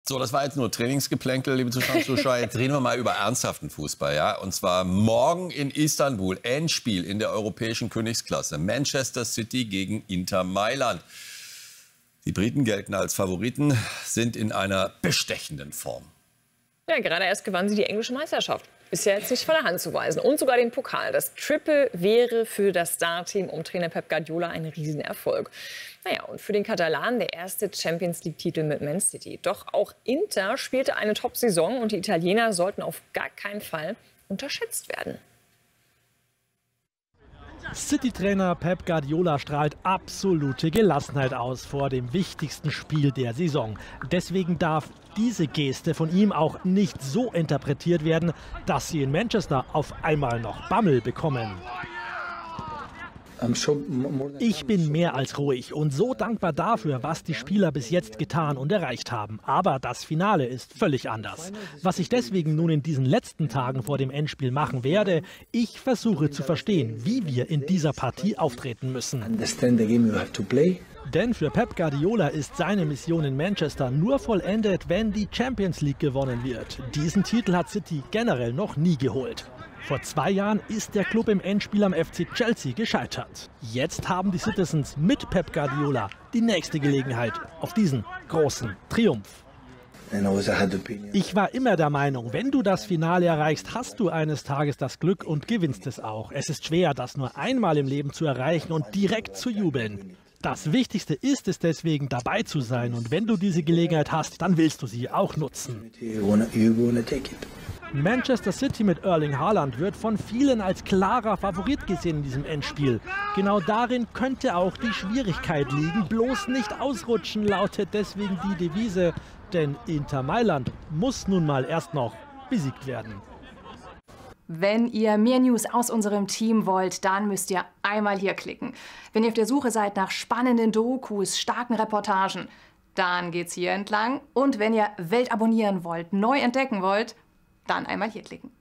So, das war jetzt nur Trainingsgeplänkel, liebe Zuschauer und Zuschauer. Jetzt reden wir mal über ernsthaften Fußball, ja? Und zwar morgen in Istanbul, Endspiel in der europäischen Königsklasse. Manchester City gegen Inter Mailand. Die Briten gelten als Favoriten, sind in einer bestechenden Form. Ja, gerade erst gewannen sie die englische Meisterschaft. Ist ja jetzt nicht von der Hand zu weisen. Und sogar den Pokal. Das Triple wäre für das Star-Team um Trainer Pep Guardiola ein Riesenerfolg. Naja, und für den Katalanen der erste Champions-League-Titel mit Man City. Doch auch Inter spielte eine Top-Saison und die Italiener sollten auf gar keinen Fall unterschätzt werden. City-Trainer Pep Guardiola strahlt absolute Gelassenheit aus vor dem wichtigsten Spiel der Saison. Deswegen darf diese Geste von ihm auch nicht so interpretiert werden, dass sie in Manchester auf einmal noch Bammel bekommen. Ich bin mehr als ruhig und so dankbar dafür, was die Spieler bis jetzt getan und erreicht haben. Aber das Finale ist völlig anders. Was ich deswegen nun in diesen letzten Tagen vor dem Endspiel machen werde, ich versuche zu verstehen, wie wir in dieser Partie auftreten müssen. Denn für Pep Guardiola ist seine Mission in Manchester nur vollendet, wenn die Champions League gewonnen wird. Diesen Titel hat City generell noch nie geholt. Vor 2 Jahren ist der Club im Endspiel am FC Chelsea gescheitert. Jetzt haben die Citizens mit Pep Guardiola die nächste Gelegenheit auf diesen großen Triumph. Ich war immer der Meinung, wenn du das Finale erreichst, hast du eines Tages das Glück und gewinnst es auch. Es ist schwer, das nur einmal im Leben zu erreichen und direkt zu jubeln. Das Wichtigste ist es deswegen, dabei zu sein. Und wenn du diese Gelegenheit hast, dann willst du sie auch nutzen. Manchester City mit Erling Haaland wird von vielen als klarer Favorit gesehen in diesem Endspiel. Genau darin könnte auch die Schwierigkeit liegen. Bloß nicht ausrutschen, lautet deswegen die Devise. Denn Inter Mailand muss nun mal erst noch besiegt werden. Wenn ihr mehr News aus unserem Team wollt, dann müsst ihr einmal hier klicken. Wenn ihr auf der Suche seid nach spannenden Dokus, starken Reportagen, dann geht's hier entlang. Und wenn ihr Welt abonnieren wollt, neu entdecken wollt, dann einmal hier klicken.